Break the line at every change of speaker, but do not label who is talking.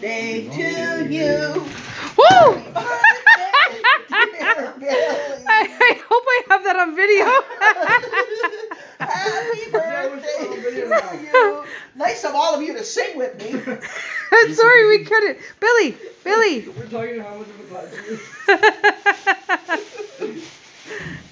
birthday to you.
Woo!
Dear Billy.
I hope I have that on video.
Happy birthday to you. Nice of all of you to sing with me.
I'm sorry we couldn't. Billy.
We're talking how much of a class it is.